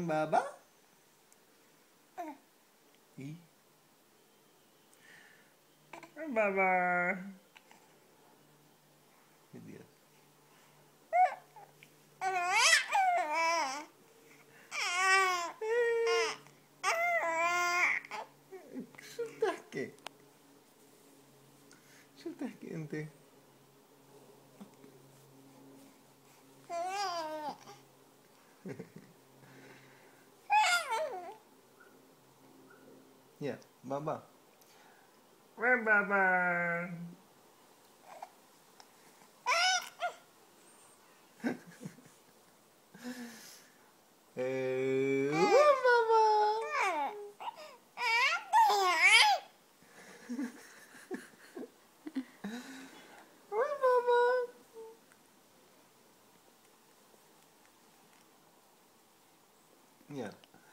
Baba? Ih. Baba. Meu Deus. Sotaque. Sotaque ente. Ya, Baba. Where Baba? Where Baba? Where Baba? Ya.